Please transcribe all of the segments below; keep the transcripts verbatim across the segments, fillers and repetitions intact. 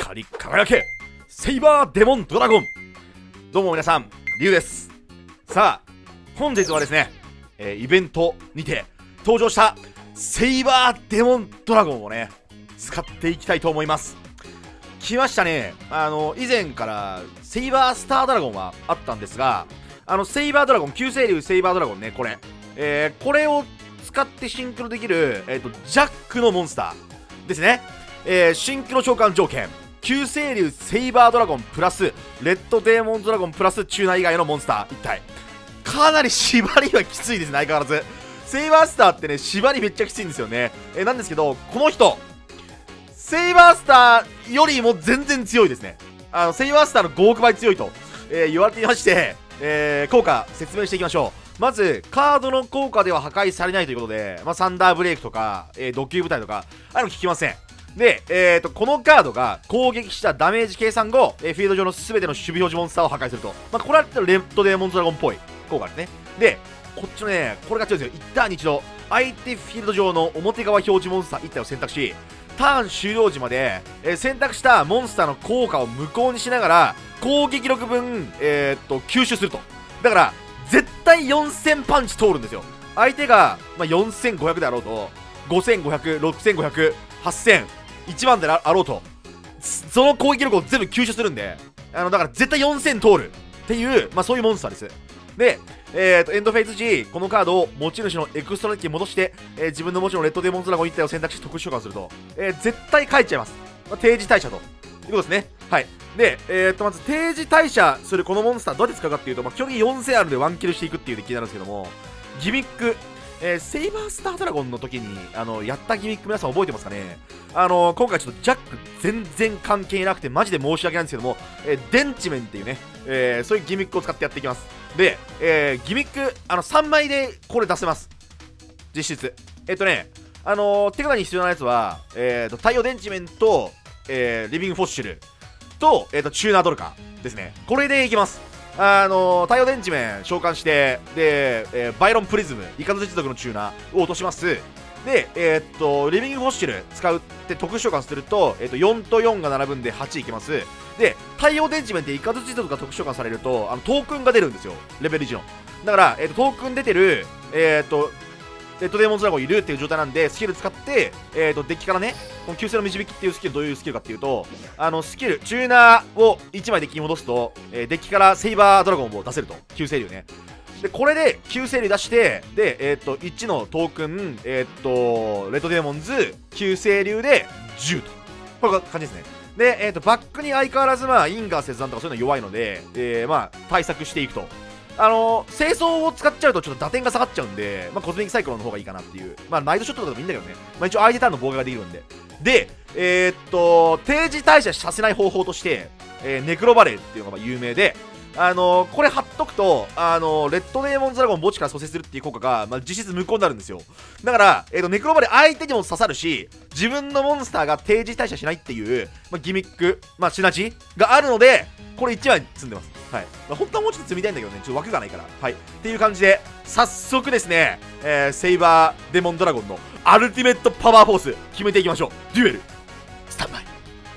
光り輝けセイバーデモンドラゴン。どうも皆さん、リュウです。さあ本日はですね、えー、イベントにて登場したセイバーデモンドラゴンをね使っていきたいと思います。来ましたね。あの以前からセイバースタードラゴンはあったんですが、あのセイバードラゴン、旧星竜セイバードラゴンね、これ、えー、これを使ってシンクロできる、えーと、ジャックのモンスターですね。えー、シンクロ召喚条件、旧星竜セイバードラゴンプラスレッドデーモンドラゴンプラスチューナー以外のモンスター一体。かなり縛りはきついですね、相変わらず。セイバースターってね、縛りめっちゃきついんですよね。えー、なんですけど、この人セイバースターよりも全然強いですね。あのセイバースターのごおくばい強いと、えー、言われていまして、えー、効果説明していきましょう。まずカードの効果では破壊されないということで、まあ、サンダーブレイクとか、えー、ド級部隊とかああいうの効きません。で、えーと、このカードが攻撃したダメージ計算後、えー、フィールド上の全ての守備表示モンスターを破壊すると。まあ、これはレッドデーモンドラゴンっぽい効果ですね。で、こっちのね、これが強いですよ。一ターンに一度相手フィールド上の表側表示モンスターいち体を選択し、ターン終了時まで、えー、選択したモンスターの効果を無効にしながら攻撃力分、えー、っと吸収すると。だから絶対よんせんパンチ通るんですよ。相手が、まあ、よんせんごひゃくであろうと、ごせんごひゃく、ろくせんごひゃく、はっせん、いちまんであろうと、その攻撃力を全部吸収するんで、あのだから絶対よんせん通るっていう、まあ、そういうモンスターです。で、えー、とエンドフェイズ時、このカードを持ち主のエクストラデッキに戻して、えー、自分の持ちのレッドデーモンドラゴンいち体を選択して特殊召喚すると、えー、絶対帰っちゃいます。まあ、定時退社ということですね。はい。で、えー、とまず定時退社するこのモンスターどうやって使うかっていうと、まあ、基本的によんせんあるでワンキルしていくっていうデッキになるんですけども、ギミック、えー、セイバースタードラゴンの時にあのやったギミック皆さん覚えてますかね。あのー、今回ちょっとジャック全然関係なくてマジで申し訳ないんですけども、えー、デンチメンっていうね、えー、そういうギミックを使ってやっていきます。で、えー、ギミックあのさんまいでこれ出せます、実質。えっ、ー、とねあのー、手札に必要なやつは、えーと、太陽デンチメンと、えー、リビングフォッシュルと、えーと、チューナードルカですね。これでいきます。あのー、太陽電池面召喚して、で、えー、バイロンプリズム、イカズ一族のチューナーを落とします。で、えー、っと、リビングフォッシュル使うって特殊召喚すると、えー、っとよんとよんが並ぶんではちいけます。で、太陽電池面ってイカズ一族が特殊召喚されると、あのトークンが出るんですよ、レベルいちの。だから、えー、っとトークン出てる、えー、っと、レッドデーモンドラゴンいるっていう状態なんで、スキル使って、えー、とデッキからね、この旧星の導きっていうスキル、どういうスキルかっていうと、あのスキル、チューナーをいちまいデッキに戻すと、えー、デッキからセイバードラゴンを出せると、旧星竜ね。で、これで旧星竜出して、で、えー、といちのトークン、えー、とレッドデーモンズ、旧星竜でじゅうと。こういう感じですね。で、えー、とバックに相変わらず、まあ、インガー切断とかそういうの弱いので、えー、まあ、対策していくと。あのー、清掃を使っちゃうとちょっと打点が下がっちゃうんで、まあ、コズミックサイクロンの方がいいかなっていう。まあ、ナイトショットとかでもいいんだけどね。まあ、一応相手ターンの妨害ができるんで。で、えー、っと、定時退社させない方法として、えー、ネクロバレーっていうのが有名で、あのー、これ貼っとくと、あのー、レッドデーモンドラゴン墓地から蘇生するっていう効果が、まあ、実質無効になるんですよ。だから、えー、とネクロバレー相手にも刺さるし、自分のモンスターが定時退社しないっていう、まあ、ギミック、まあ、シナジーがあるので、これいちまい積んでます。はい。まあ、本当はもうちょっと積みたいんだけどね、ちょっと枠がないから。はい。っていう感じで、早速ですね、えー、セイバーデモンドラゴンのアルティメットパワーフォース、決めていきましょう。デュエル、スタンバイ。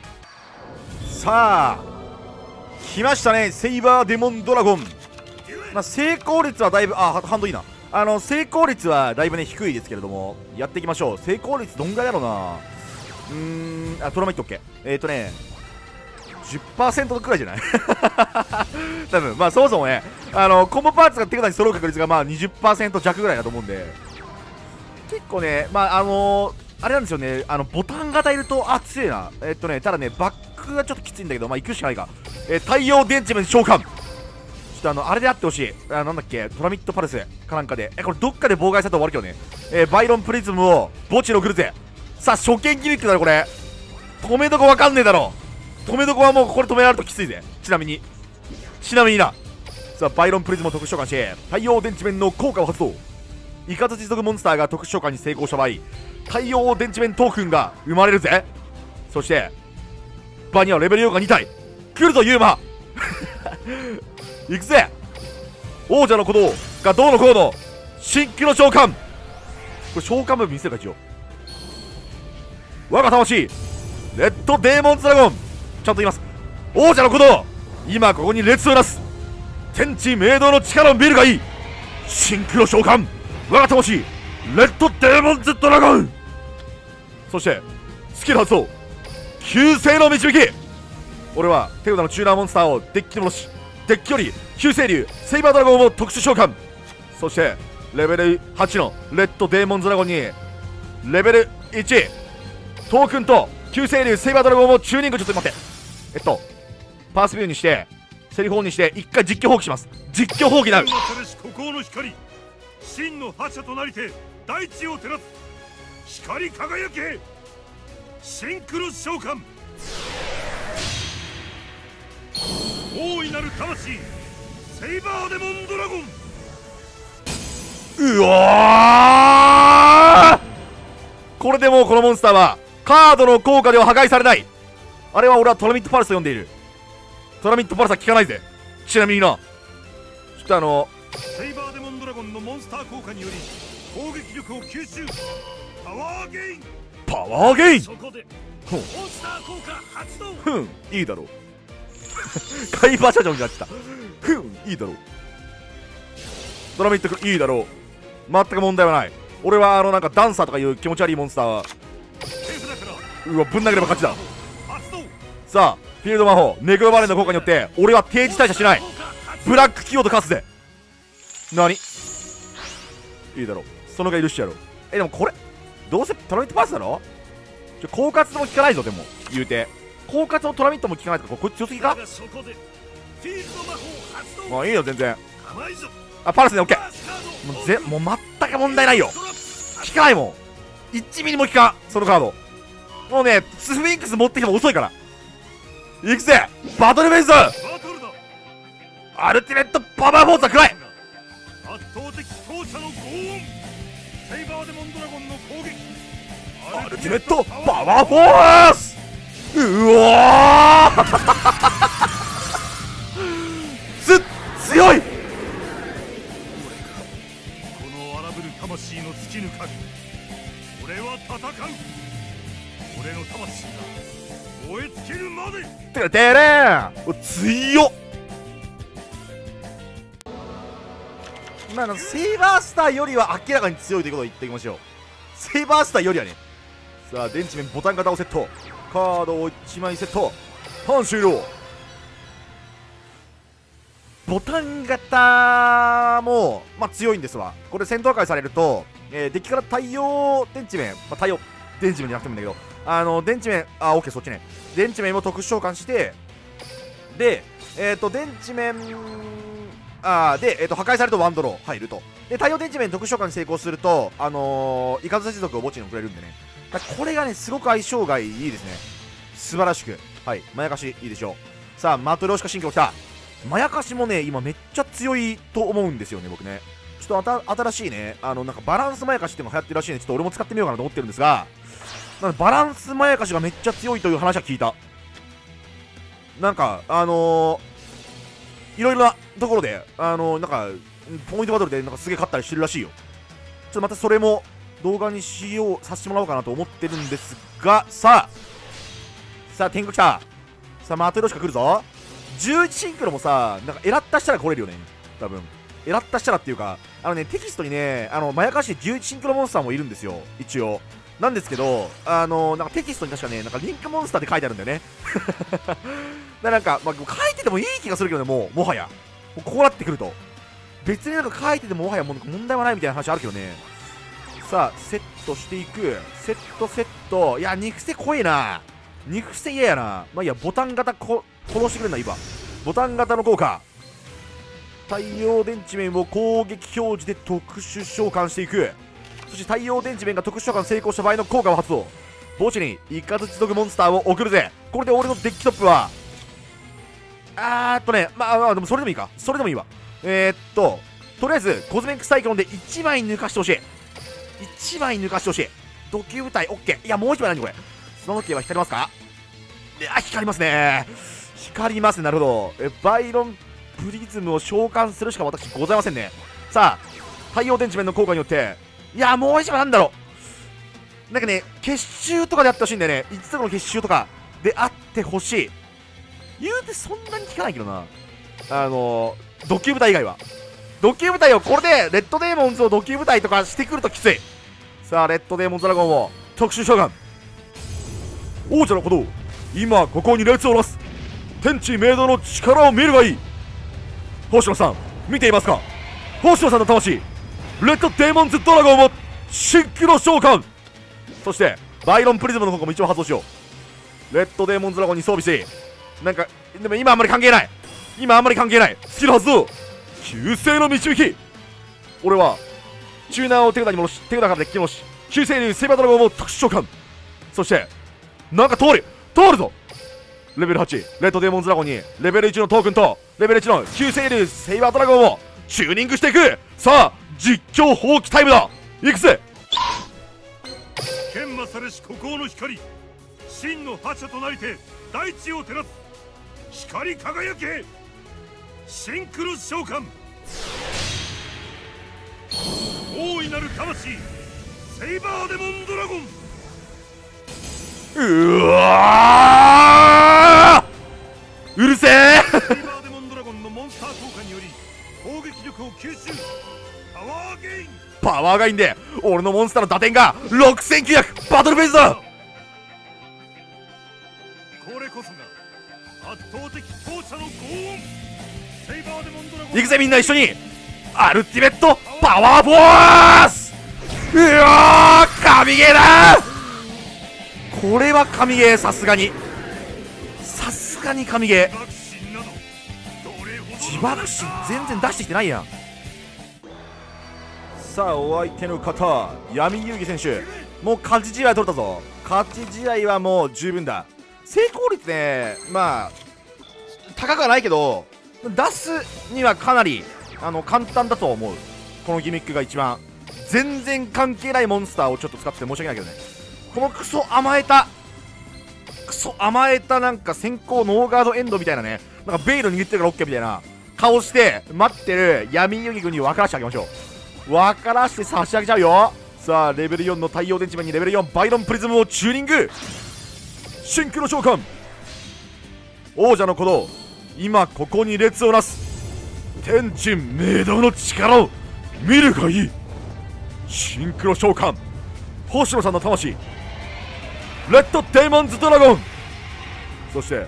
さあ、来ましたね、セイバーデモンドラゴン。まあ、成功率はだいぶ、あ、ハンドいいな。あの、成功率はだいぶね、低いですけれども、やっていきましょう。成功率どんぐらいだろうな。うーん、あ、トラマイット OK。えーとね、じゅっパーセント くらいじゃない多分、まあそもそもね、あのコンボパーツが手札に揃う確率がまあ にじゅっパーセント 弱ぐらいだと思うんで、結構ね、まああのー、あれなんですよね、あのボタン型いると、あ、強いな。えっとね、ただね、バックがちょっときついんだけど、まあ行くしかないか。えー、太陽電池面召喚。ちょっとあの、あれであってほしい。あ、なんだっけ、トラミットパルスかなんかで。え、これどっかで妨害されたら終わるけどね。えー、バイロンプリズムを墓地に送るぜ。さあ、初見ギミックだろ、これ。止めどこわかんねえだろ。止めどこはもうこれ止められるときついぜ。ちなみにちなみにな。さあ、バイロンプリズムを特殊召喚して太陽電池面の効果を発動。イカズ持続モンスターが特殊召喚に成功した場合、太陽電池面トークンが生まれるぜ。そして場にはレベルよんがに体来るぞ、ユーマ行くぜ。王者の鼓動がどうのこうの新規の召喚。これ召喚部見せるか、一応。我が魂レッドデーモンズドラゴンちゃんと言います。王者のことを今ここに列をなす天地明道の力を見るがいい。シンクロ召喚我が魂レッドデーモンズドラゴン。そしてスキル発動救世の導き。俺は手札のチューナーモンスターをデッキに戻し、デッキより救世竜セイバードラゴンを特殊召喚。そしてレベルはちのレッドデーモンズドラゴンにレベルいちトークンと救世竜セイバードラゴンをチューニング。ちょっと待って、えっとパースビューにしてセリフオンにして一回実況放棄します。実況放棄なる。 孤高の光真の覇者となりて大地を照らす光り輝けシンクロ召喚。大いなる魂セイバーデモンドラゴン。 うわー、これでもうこのモンスターはカードの効果では破壊されない。あれは俺はトラミットパルスと呼んでいる。トラミットパルスは効かないぜ。ちなみにな、ちょっとあのセイバーデモンドラゴンのモンスター効果により攻撃力を吸収パワーゲイン。 パワーゲイン。 そこでモンスター効果発動。 ふん、いいだろう。海馬社長になってた。ふん、いいだろう。ドラミットいいだろう。全く問題はない。俺はあのなんかダンサーとかいう気持ち悪いモンスターはうわぶん投げれば勝ちだ。さあフィールド魔法ネグロバレーの効果によって俺は定時退社しない。ブラック企業と勝つぜ。なにいいだろう。そのが許してやろう。えでもこれどうせトラミットパースだろ。ちょ狡猾も効かないぞ。でも言うて狡猾もトラミットも効かないとかこれ強すぎか。まあいいよ全然。あパルスねオッケー。もうぜもう全く問題ないよ。効かないもんいちミリも効かんそのカード。もうねスフィンクス持ってきても遅いから。いくぜバトルフェイスアルティメットパワーフォースはくらい。 圧倒的強者の轟音セイバーデモンドラゴンの攻撃アルティメットパワーフォース。うわーつ強い。 この荒ぶる魂の突き抜かに俺は戦う。俺の魂が燃え尽きるまで。 てかてれーん強っ。まあ、あのセイバースターよりは明らかに強いということを言っておきましょう。セイバースターよりはね。さあ電池面ボタン型をセット、カードをいちまいセット、ターン終了。ボタン型も、まあ、強いんですわ。これ戦闘破壊されると、えー、デッキから太陽電池面、まあ、太陽電池面じゃなくてもいいんだけど、あの電池面、あオッケーそっちね。電池面も特殊召喚して、でえっ、ー、と電池面あーで、えー、と破壊されるとワンドロー入ると。で太陽電池面特殊召喚に成功するとあのー、イカズチ族を墓地に送れるんでね。だこれがねすごく相性がいいですね。素晴らしく、はいまやかしいいでしょう。さあマトリョーシカ神経起きた。まやかしもね今めっちゃ強いと思うんですよね僕ね。ちょっと新しいねあのなんかバランスまやかしっていうのが流行ってるらしいんで、ちょっと俺も使ってみようかなと思ってるんですが、なんかバランスまやかしがめっちゃ強いという話は聞いた。なんかあのー、いろいろなところであのー、なんかポイントバトルでなんかすげえ勝ったりしてるらしいよ。ちょっとまたそれも動画にしようさせてもらおうかなと思ってるんですが、さあさあ天狗来た。さあマトリョーシカ来るぞ。じゅういちシンクロもさなんかエラッタしたら来れるよね多分。エラッタしたらっていうかあのねテキストにねあのまやかしでじゅういちシンクロモンスターもいるんですよ一応なんですけど、あのなんかテキストに確かねなんかリンクモンスターって書いてあるんだよねだなんか、まあ、書いててもいい気がするけどね、もうもはやもうこうなってくると別になんか書いててももはやもう問題はないみたいな話あるけどね。さあセットしていく。セットセット。いや肉癖濃いな。肉癖嫌やな。まあいいやボタン型こ殺してくれんな今。ボタン型の効果太陽電池面を攻撃表示で特殊召喚していく。そして太陽電池面が特殊召喚成功した場合の効果を発動。墓地にイカズチ族モンスターを送るぜ。これで俺のデッキトップはあーっとねまあまあでもそれでもいいか。それでもいいわ。えー、っととりあえずコズメックサイクロンでいちまい抜かしてほしい。いちまい抜かしてほしい。土球部隊 OK。 いやもういちまい何これ。スノーケーは光りますか。いや光りますね。光りますね。なるほど。えバイロンプリズムを召喚するしか私ございませんね。さあ太陽電池面の効果によっていやもういちまいなんだろう。なんかね結集とかであってほしいんだよね。いつとかの結集とかであってほしい。 言うてそんなに効かないけどな。あのー、ド級部隊以外はド級部隊をこれでレッドデーモンズをド級部隊とかしてくるときつい。さあレッドデーモンズドラゴンを特殊召喚。王者の鼓動、今ここに列をなす。天地明道の力を見るがいい。星野さん見ていますか。星野さんの魂レッドデーモンズドラゴンをシンクロ召喚。そしてバイロンプリズムの方も一応発動しよう。レッドデーモンズドラゴンに装備し、なんかでも今あんまり関係ない今あんまり関係ないスキル発動。旧姓の導き。俺はチューナーを手札に戻し、手札からデッキに戻し、旧姓流セイバードラゴンを特殊召喚。そしてなんか通る通るぞ。レベルはちレッドデーモンズドラゴンにレベルいちのトークンとレベルいちの旧姓流セイバードラゴンをチューニングしていく。さあ実況放棄タイムだ。いくぜ。 研磨されし孤高の光、真の覇者となりて大地を照らす。光り輝けシンクロ召喚。大いなる魂セイバーデモンドラゴン。 うわー、うるせえセイバーデモンドラゴンのモンスター効果により攻撃力を吸収。パワーゲイン。 パワーがいいんで俺のモンスターの打点がろくせんきゅうひゃくバトルフェイズだ。 これこそが圧倒的強者の轟音。セイバーデモンドラゴン。 いくぜみんな一緒にアルティメットパワーフォース。うわー神ゲーだ。これは神ゲー。さすがにさすがに神ゲー。自爆心全然出してきてないやん。さあお相手の方闇遊戯選手、もう勝ち試合取れたぞ。勝ち試合はもう十分だ。成功率ねまあ高くはないけど出すにはかなりあの簡単だと思う。このギミックが一番全然関係ないモンスターをちょっと使ってて申し訳ないけどね。このクソ甘えたクソ甘えたなんか先行ノーガードエンドみたいなね、なんかベイル握ってるから OK みたいな顔して待ってる闇遊戯軍に分からしてあげましょう。分からして差し上げちゃうよ。さあレベルよんの太陽電池マンにレベルよんバイロンプリズムをチューニング。シンクロ召喚。王者の鼓動、今ここに列をなす。天地明道の力を見るがいい。シンクロ召喚。星野さんの魂レッドデーモンズドラゴン。そして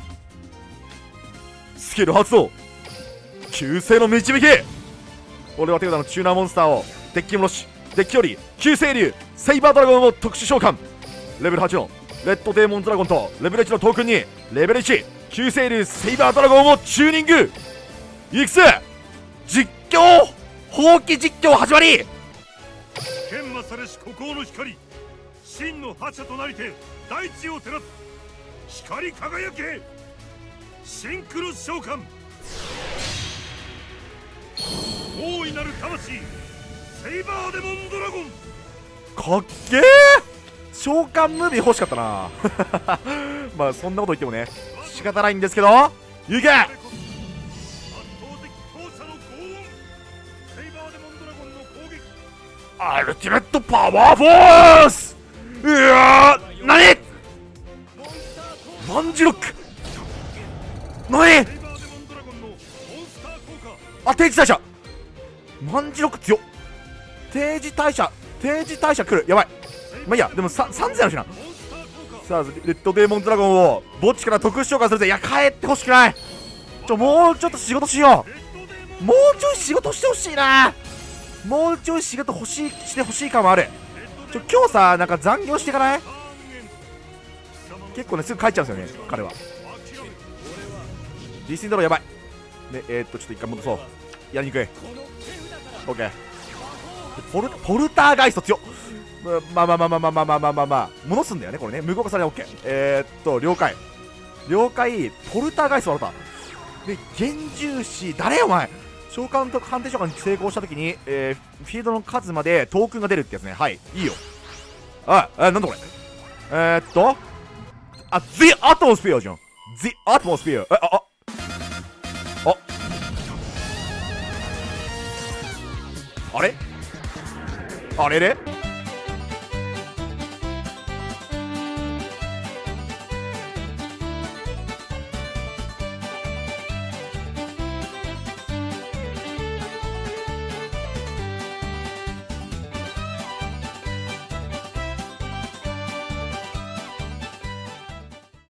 スキル発動旧姓の導き。俺は手札のチューナーモンスターをデッキに戻し、デッキより旧姓流セイバードラゴンを特殊召喚。レベルはちのレッドデーモンズドラゴンとレベルいちのトークンにレベルいち旧姓流セイバードラゴンをチューニング。いくぜ。実況放棄実況始まり。 研磨されし孤高の光、真の覇者となりて大地を照らす。光り輝けシンクロ召喚。大いなる魂セイバーデモンドラゴン。 かっけー。召喚ムービー欲しかったなまあそんなこと言ってもね仕方ないんですけど、いけ。アルティメットパワーフォース。うわーなにマンジロックなにあ定時退社。マンジロック強っ。定時退社定時退社来る。やばい。まあいいや、でもささんぜんあるしな。さあレッドデーモンドラゴンを墓地から特殊召喚するぜ。いや帰ってほしくない。ちょもうちょっと仕事しよう。もうちょい仕事してほしいな。もうちょい仕事欲しいしてほしい感もある。ちょ今日さなんか残業していかない。結構ねすぐ帰っちゃうんですよね彼は。ディスインドローやばいね。えー、っとちょっと一回戻そう。やりにくい。 OK。 ポルポルターガイスト強っ。まあまあまあまあまあまあまあまあまあまあ戻すんだよねこれね。無効化され OK。 えー、っと了解了解。ポルターガイスト笑ったで厳重視誰お前。召喚と判定召喚に成功したときに、えー、フィールドの数までトークンが出るってやつね。はいいいよ。ああなんだこれ。えー、っとあ The Atmosphere じゃん。 The Atmosphere。 えああああれあれれ